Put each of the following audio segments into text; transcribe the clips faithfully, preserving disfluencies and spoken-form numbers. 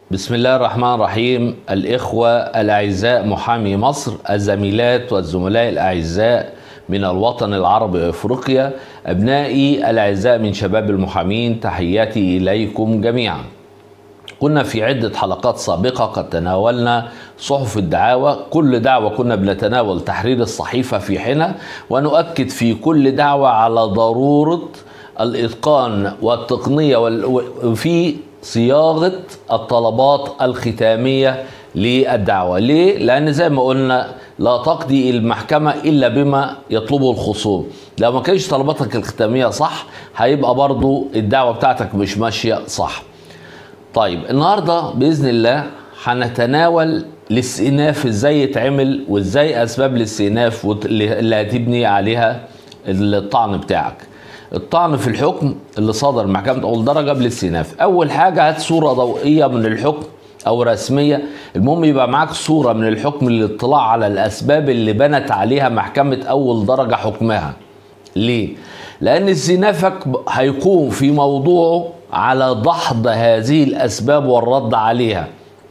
بسم الله الرحمن الرحيم. الإخوة الأعزاء محامي مصر، الزميلات والزملاء الأعزاء من الوطن العربي وأفريقيا، أبنائي الأعزاء من شباب المحامين، تحياتي إليكم جميعا. كنا في عدة حلقات سابقة قد تناولنا صحف الدعاوى. كل دعوة كنا بنتناول تحرير الصحيفة في حينها، ونؤكد في كل دعوة على ضرورة الإتقان والتقنية وفي صياغة الطلبات الختامية للدعوة. ليه؟ لأن زي ما قلنا لا تقضي المحكمة إلا بما يطلبه الخصوم. لو ما كانش طلباتك الختامية صح هيبقى برضو الدعوة بتاعتك مش ماشية صح. طيب النهاردة بإذن الله هنتناول الاستئناف ازاي يتعمل، وازاي أسباب الاستئناف اللي هتبني عليها الطعن بتاعك. الطعن في الحكم اللي صدر محكمة أول درجة بالاستئناف. أول حاجة هات صورة ضوئية من الحكم أو رسمية، المهم يبقى معاك صورة من الحكم للاطلاع على الأسباب اللي بنت عليها محكمة أول درجة حكمها. ليه؟ لأن استئنافك هيكون في موضوعه على دحض هذه الأسباب والرد عليها.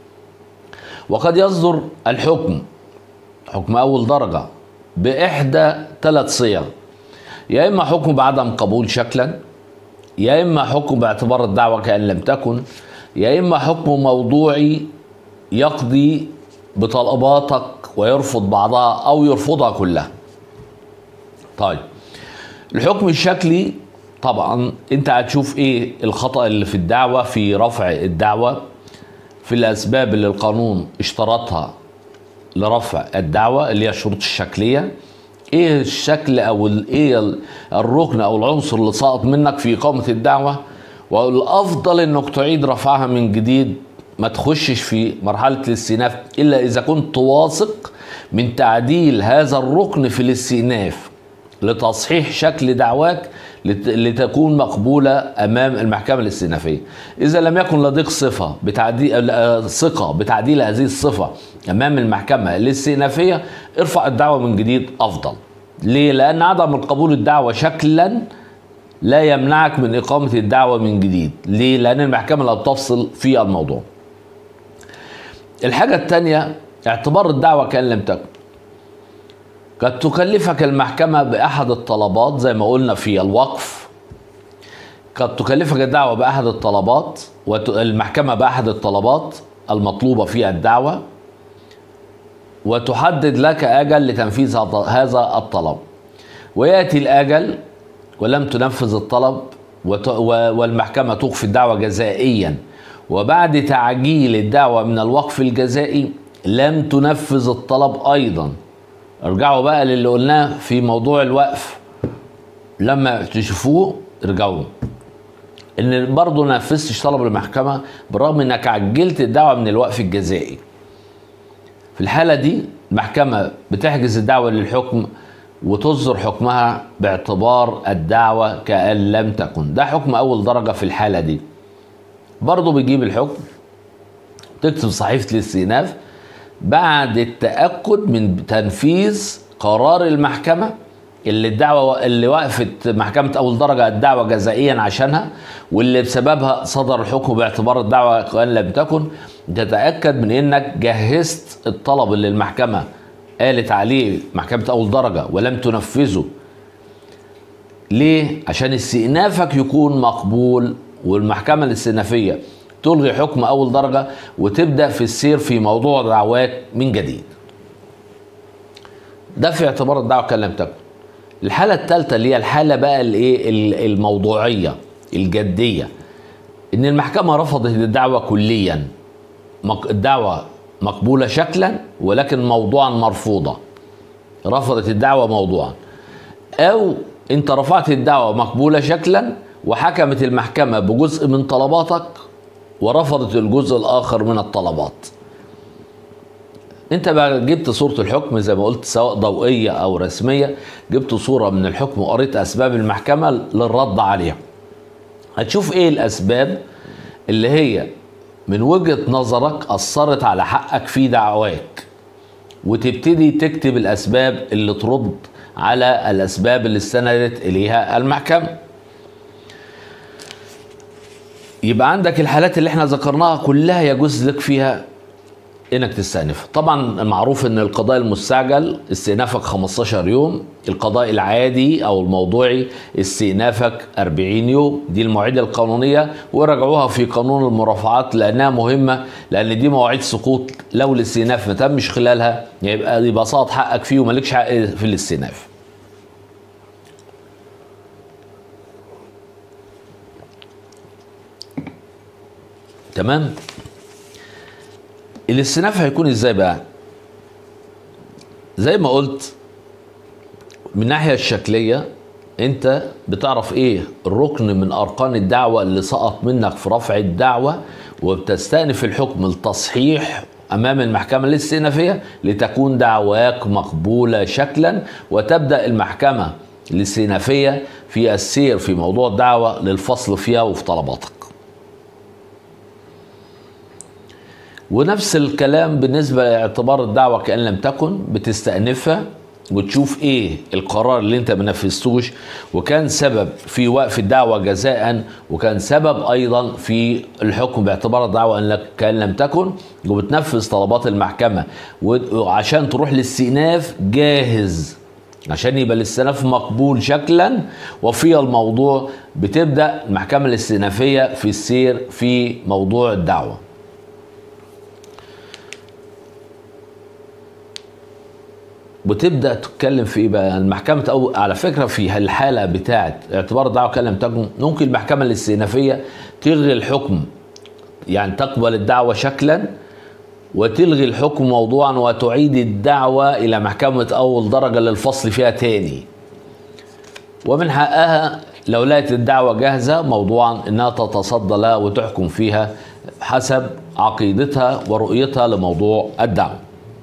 وقد يصدر الحكم حكم أول درجة بإحدى ثلاث صيغ: يا إما حكم بعدم قبول شكلا، يا إما حكم باعتبار الدعوة كأن لم تكن، يا إما حكم موضوعي يقضي بطلباتك ويرفض بعضها أو يرفضها كلها. طيب الحكم الشكلي طبعا انت هتشوف ايه الخطأ اللي في الدعوة في رفع الدعوة، في الأسباب اللي القانون اشترطها لرفع الدعوة اللي هي الشروط الشكلية، ايه الشكل او ايه الركن او العنصر اللي سقط منك في اقامه الدعوه، والافضل انك تعيد رفعها من جديد، ما تخشش في مرحله الاستئناف الا اذا كنت واثق من تعديل هذا الركن في الاستئناف لتصحيح شكل دعواك لتكون مقبوله امام المحكمه الاستئنافيه. اذا لم يكن لديك صفه بتعديل ثقه بتعديل هذه الصفه امام المحكمه الاستئنافيه، ارفع الدعوه من جديد افضل. ليه؟ لان عدم القبول الدعوه شكلا لا يمنعك من اقامه الدعوه من جديد. ليه؟ لان المحكمه لا تفصل في الموضوع. الحاجه الثانيه اعتبار الدعوه كأن لم تكن. قد تكلفك المحكمة بأحد الطلبات زي ما قلنا في الوقف، قد تكلفك الدعوة بأحد الطلبات والمحكمة بأحد الطلبات المطلوبة في الدعوة، وتحدد لك أجل لتنفيذ هذا الطلب، ويأتي الأجل ولم تنفذ الطلب والمحكمة توقف الدعوة جزائيا، وبعد تعجيل الدعوة من الوقف الجزائي لم تنفذ الطلب أيضا. ارجعوا بقى للي قلناه في موضوع الوقف، لما تشوفوه ارجعوا ان برضه نفذتش طلب المحكمه بالرغم انك عجلت الدعوه من الوقف الجزائي. في الحاله دي المحكمه بتحجز الدعوه للحكم وتصدر حكمها باعتبار الدعوه كأن لم تكن. ده حكم اول درجه. في الحاله دي برضه بيجيب الحكم، تكتب صحيفه الاستئناف بعد التأكد من تنفيذ قرار المحكمة اللي الدعوة اللي وقفت محكمة أول درجة الدعوة جزائيا عشانها، واللي بسببها صدر الحكم باعتبار الدعوة كأن لم تكن. تتأكد من إنك جهزت الطلب اللي المحكمة قالت عليه محكمة أول درجة ولم تنفذه. ليه؟ عشان استئنافك يكون مقبول، والمحكمة الاستئنافية تلغي حكم أول درجة وتبدأ في السير في موضوع دعواك من جديد. ده في اعتبار الدعوة كأن لم تكن. الحالة الثالثة اللي هي الحالة بقى الايه الموضوعية الجدية، إن المحكمة رفضت الدعوة كليا، الدعوة مقبولة شكلا ولكن موضوعا مرفوضة، رفضت الدعوة موضوعا، أو أنت رفعت الدعوة مقبولة شكلا وحكمت المحكمة بجزء من طلباتك ورفضت الجزء الآخر من الطلبات. انت بقى جبت صورة الحكم زي ما قلت سواء ضوئية او رسمية، جبت صورة من الحكم وقريت اسباب المحكمة للرد عليها. هتشوف ايه الاسباب اللي هي من وجهة نظرك اثرت على حقك في دعواك، وتبتدي تكتب الاسباب اللي ترد على الاسباب اللي استندت اليها المحكمة. يبقى عندك الحالات اللي احنا ذكرناها كلها يجوز لك فيها انك تستأنف. طبعا المعروف ان القضاء المستعجل استئنافك خمستاشر يوم، القضاء العادي او الموضوعي استئنافك أربعين يوم، دي المواعيد القانونيه، وراجعوها في قانون المرافعات لانها مهمه، لان دي مواعيد سقوط لو الاستئناف ما تمش خلالها يبقى يبقى سقط حقك فيه ومالكش حق في الاستئناف. تمام؟ الاستئناف هيكون ازاي بقى؟ زي ما قلت من الناحيه الشكليه انت بتعرف ايه الركن من اركان الدعوه اللي سقط منك في رفع الدعوه، وبتستأنف الحكم التصحيح امام المحكمه الاستئنافيه لتكون دعواك مقبوله شكلا، وتبدا المحكمه الاستئنافيه في السير في موضوع الدعوه للفصل فيها وفي طلباتك. ونفس الكلام بالنسبة لاعتبار الدعوة كأن لم تكن، بتستأنفها وتشوف ايه القرار اللي انت ما نفذتوش وكان سبب في وقف الدعوة جزاء، وكان سبب ايضا في الحكم باعتبار الدعوة انك كأن لم تكن، وبتنفذ طلبات المحكمة وعشان تروح للاستئناف جاهز عشان يبقى الاستئناف مقبول شكلا وفي الموضوع. بتبدأ المحكمة الاستئنافية في السير في موضوع الدعوة. وتبدا تتكلم في ايه بقى المحكمه. أو على فكره في الحاله بتاعه اعتبار الدعوه كان لم تكن، ممكن المحكمه الاستئنافيه تلغي الحكم، يعني تقبل الدعوه شكلا وتلغي الحكم موضوعا وتعيد الدعوه الى محكمه اول درجه للفصل فيها تاني. ومن حقها لو لقت الدعوه جاهزه موضوعا انها تتصدى لها وتحكم فيها حسب عقيدتها ورؤيتها لموضوع الدعوه.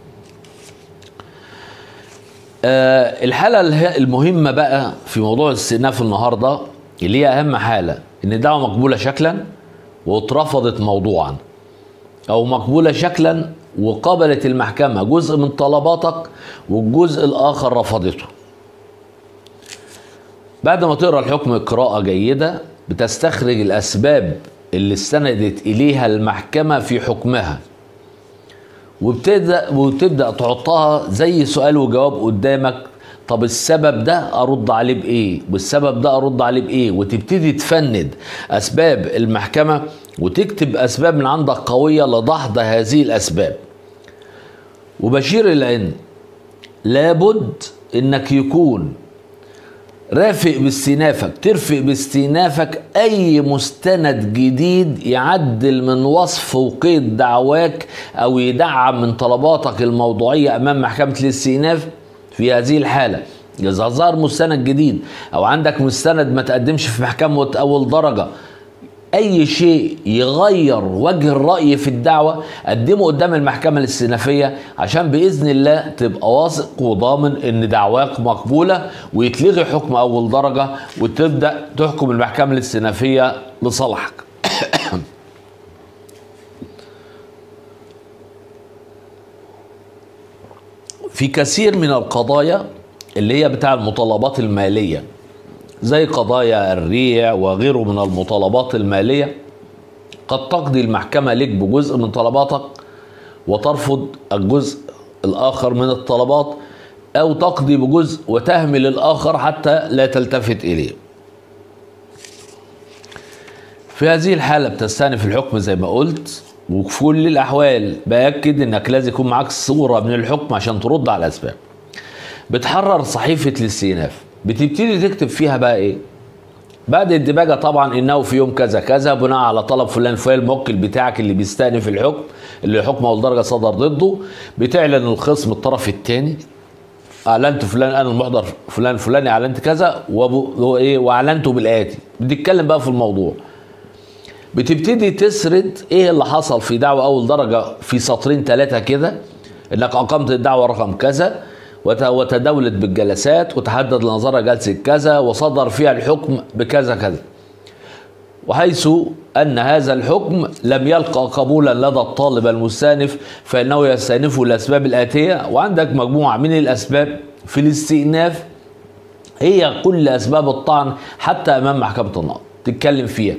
أه الحالة المهمة بقى في موضوع الاستئناف النهاردة اللي هي أهم حالة، إن الدعوة مقبولة شكلا واترفضت موضوعا، أو مقبولة شكلا وقبلت المحكمة جزء من طلباتك والجزء الآخر رفضته. بعد ما تقرأ الحكم قراءة جيدة بتستخرج الأسباب اللي استندت إليها المحكمة في حكمها، وبتبدأ وتبدأ تحطها زي سؤال وجواب قدامك. طب السبب ده أرد عليه بإيه؟ والسبب ده أرد عليه بإيه؟ وتبتدي تفند أسباب المحكمة وتكتب أسباب من عندك قوية لدحض هذه الأسباب. وبشير إلى أن لابد إنك يكون رافق باستئنافك، ترفق باستئنافك أي مستند جديد يعدل من وصف وقيد دعواك أو يدعم من طلباتك الموضوعية أمام محكمة الاستئناف. في هذه الحالة إذا ظهر مستند جديد أو عندك مستند ما تقدمش في محكمة أول درجة، أي شيء يغير وجه الرأي في الدعوة قدمه قدام المحكمة الاستئنافية عشان بإذن الله تبقى واثق وضامن إن دعواك مقبولة، ويتلغي حكم أول درجة وتبدأ تحكم المحكمة الاستئنافية لصالحك. في كثير من القضايا اللي هي بتاع المطالبات المالية زي قضايا الريع وغيره من المطالبات المالية، قد تقضي المحكمة لك بجزء من طلباتك وترفض الجزء الآخر من الطلبات، أو تقضي بجزء وتهمل الآخر حتى لا تلتفت إليه. في هذه الحالة بتستأنف الحكم زي ما قلت، وفي كل الأحوال بأكد إنك لازم يكون معاك صورة من الحكم عشان ترد على الأسباب. بتحرر صحيفة الاستئناف، بتبتدي تكتب فيها بقى ايه بعد الدباجه طبعا، انه في يوم كذا كذا بناء على طلب فلان فلان الموكل بتاعك اللي بيستأنف الحكم اللي حكم اول درجه صدر ضده، بتعلن الخصم الطرف الثاني اعلنت فلان انا المحضر فلان فلاني اعلنت كذا وايه واعلنته بالاتي. بتتكلم بقى في الموضوع، بتبتدي تسرد ايه اللي حصل في دعوه اول درجه في سطرين ثلاثه كده، انك اقمت الدعوه رقم كذا وتداولت بالجلسات وتحدد لنظرها جلسة كذا وصدر فيها الحكم بكذا كذا، وحيث أن هذا الحكم لم يلقى قبولا لدى الطالب المستأنف فإنه يستأنفه الأسباب الآتية. وعندك مجموعة من الأسباب في الاستئناف هي كل أسباب الطعن حتى أمام محكمة النقض تتكلم فيها،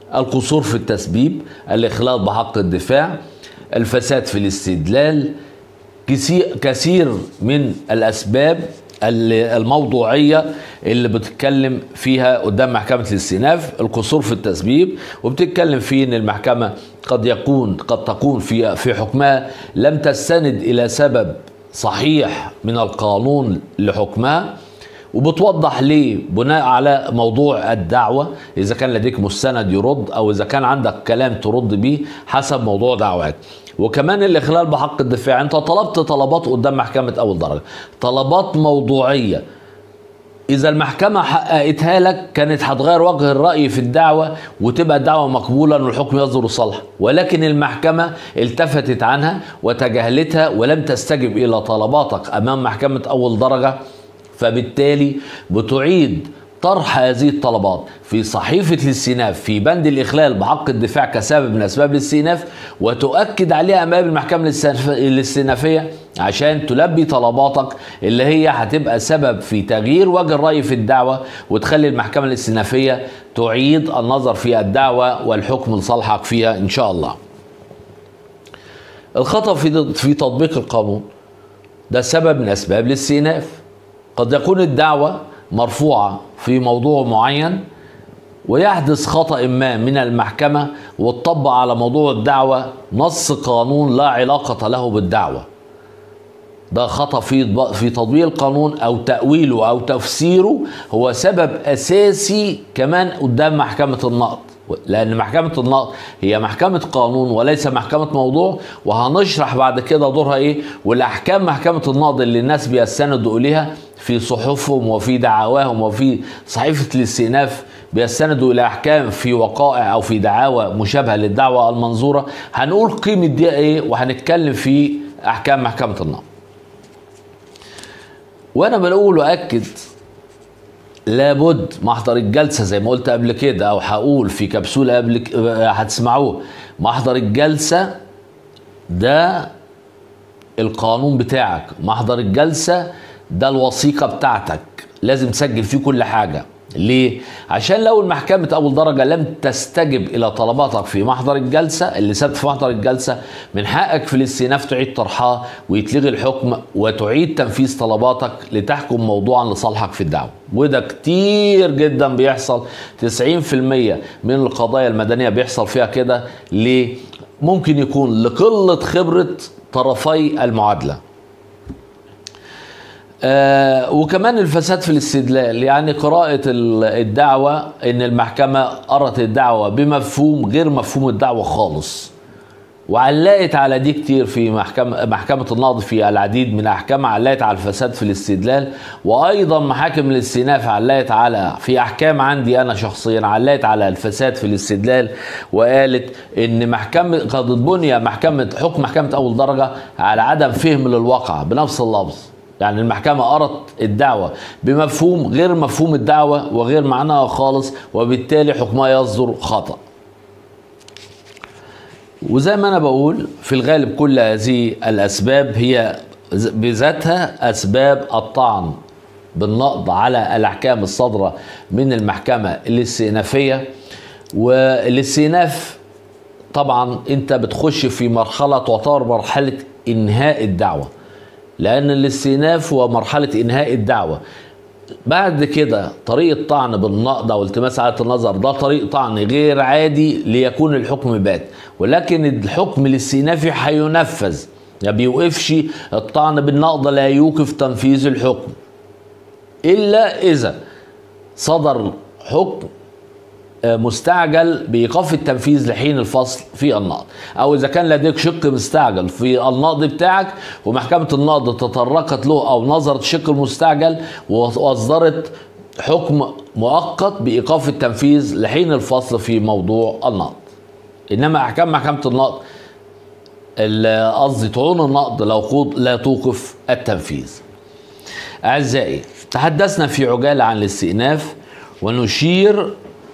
القصور في التسبيب، الإخلال بحق الدفاع، الفساد في الاستدلال، كثير من الأسباب الموضوعية اللي بتتكلم فيها قدام محكمة الاستئناف. القصور في التسبيب، وبتتكلم فيه ان المحكمة قد يكون قد تكون في في حكمها لم تستند الى سبب صحيح من القانون لحكمها، وبتوضح ليه بناء على موضوع الدعوة، إذا كان لديك مستند يرد أو إذا كان عندك كلام ترد بيه حسب موضوع دعواك. وكمان الإخلال بحق الدفاع، أنت طلبت طلبات قدام محكمة أول درجة، طلبات موضوعية، إذا المحكمة حققتها لك كانت هتغير وجه الرأي في الدعوة وتبقى الدعوة مقبولة والحكم يصدر صالحا، ولكن المحكمة التفتت عنها وتجاهلتها ولم تستجب إلى طلباتك أمام محكمة أول درجة، فبالتالي بتعيد طرح هذه الطلبات في صحيفة الاستئناف في بند الإخلال بحق الدفاع كسبب من أسباب الاستئناف، وتؤكد عليها أمام المحكمة الاستئنافية عشان تلبي طلباتك اللي هي هتبقى سبب في تغيير وجه الرأي في الدعوة، وتخلي المحكمة الاستئنافية تعيد النظر في الدعوة والحكم لصالحك فيها إن شاء الله. الخطأ في في تطبيق القانون ده سبب من أسباب الاستئناف. قد يكون الدعوة مرفوعة في موضوع معين ويحدث خطأ ما من المحكمة وتطبق على موضوع الدعوة نص قانون لا علاقة له بالدعوة. ده خطأ في في تطبيق القانون أو تأويله أو تفسيره، هو سبب أساسي كمان قدام محكمة النقض، لأن محكمة النقض هي محكمة قانون وليس محكمة موضوع، وهنشرح بعد كده دورها إيه والأحكام محكمة النقض اللي الناس بيستندوا إليها في صحفهم وفي دعواهم وفي صحيفة الاستئناف، بيستندوا إلى أحكام في وقائع أو في دعاوى مشابهة للدعوة المنظورة. هنقول قيمة دي إيه وهنتكلم في أحكام محكمة النقض. وأنا بقول وأكد لابد محضر الجلسة زي ما قلت قبل كده، أو هقول في كبسولة قبل هتسمعوه، محضر الجلسة ده القانون بتاعك، محضر الجلسة ده الوثيقة بتاعتك، لازم تسجل فيه كل حاجة. ليه؟ عشان لو المحكمة أول درجة لم تستجب إلى طلباتك في محضر الجلسة اللي ثبت في محضر الجلسة، من حقك في الاستئناف تعيد طرحها ويتلغي الحكم وتعيد تنفيذ طلباتك لتحكم موضوعا لصالحك في الدعوة. وده كتير جدا بيحصل، تسعين في المية من القضايا المدنية بيحصل فيها كده. ليه؟ ممكن يكون لقلة خبرة طرفي المعادلة. آه وكمان الفساد في الاستدلال، يعني قراءة الدعوة ان المحكمة قرأت الدعوة بمفهوم غير مفهوم الدعوة خالص، وعلقت على دي كتير في محكمة محكمة النقض في العديد من احكامها، علقت على الفساد في الاستدلال. وايضا محاكم الاستئناف علقت على في احكام عندي انا شخصيا علقت على الفساد في الاستدلال، وقالت ان محكمة قد بني محكمة حكم محكمة اول درجة على عدم فهم للواقع بنفس اللفظ، يعني المحكمة قرأت الدعوة بمفهوم غير مفهوم الدعوة وغير معناها خالص، وبالتالي حكمها يصدر خطأ. وزي ما أنا بقول في الغالب كل هذه الأسباب هي بذاتها أسباب الطعن بالنقض على الأحكام الصادرة من المحكمة الاستئنافية. والاستئناف طبعا أنت بتخش في مرحلة تعتبر مرحلة إنهاء الدعوة، لأن الاستئناف هو مرحلة إنهاء الدعوة. بعد كده طريقة طعن بالنقض أو التماس إعادة النظر ده طريق طعن غير عادي ليكون الحكم بات، ولكن الحكم الاستئنافي هينفذ، ما بيوقفش الطعن بالنقض، لا يوقف تنفيذ الحكم إلا إذا صدر حكم مستعجل بإيقاف التنفيذ لحين الفصل في النقض، أو إذا كان لديك شق مستعجل في النقض بتاعك ومحكمة النقض تطرقت له أو نظرت الشق المستعجل وأصدرت حكم مؤقت بإيقاف التنفيذ لحين الفصل في موضوع النقض. إنما أحكام محكمة النقض قصدي طعون النقض لو لا توقف التنفيذ. أعزائي، تحدثنا في عجالة عن الاستئناف، ونشير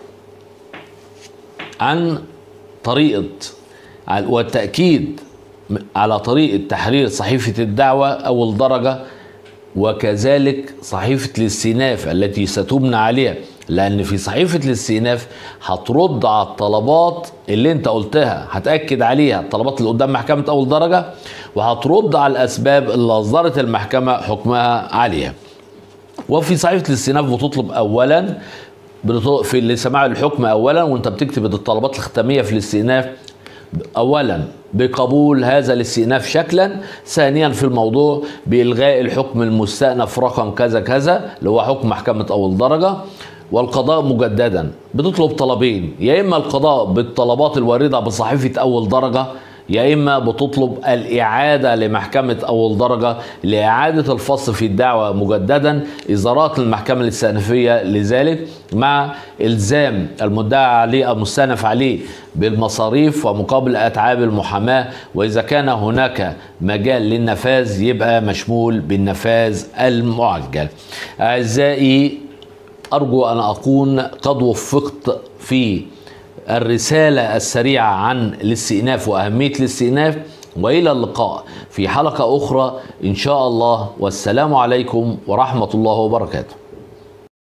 عن طريقة والتأكيد على طريقة تحرير صحيفة الدعوة أول درجة، وكذلك صحيفة الاستئناف التي ستبنى عليها لأن في صحيفة الاستئناف هترد على الطلبات اللي انت قلتها، هتأكد عليها الطلبات اللي قدام محكمة أول درجة، وهترد على الأسباب اللي أصدرت المحكمة حكمها عليها. وفي صحيفة الاستئناف بتطلب أولا في اللي سماع الحكم أولا، وانت بتكتب الطلبات الختامية في الاستئناف، أولا بقبول هذا الاستئناف شكلا، ثانيا في الموضوع بإلغاء الحكم المستأنف رقم كذا كذا اللي هو حكم محكمة أول درجة، والقضاء مجددا. بتطلب طلبين، يا إما القضاء بالطلبات الواردة بصحيفة أول درجة، يا إما بتطلب الإعادة لمحكمة أول درجة لإعادة الفصل في الدعوة مجددا، إصدارات المحكمة الاستئنافية لذلك، مع إلزام المدعى عليه أو المستأنف عليه بالمصاريف ومقابل أتعاب المحاماة، وإذا كان هناك مجال للنفاذ يبقى مشمول بالنفاذ المعجل. أعزائي، أرجو أن أكون قد وفقت في الرسالة السريعة عن الاستئناف وأهمية الاستئناف، وإلى اللقاء في حلقة أخرى إن شاء الله، والسلام عليكم ورحمة الله وبركاته.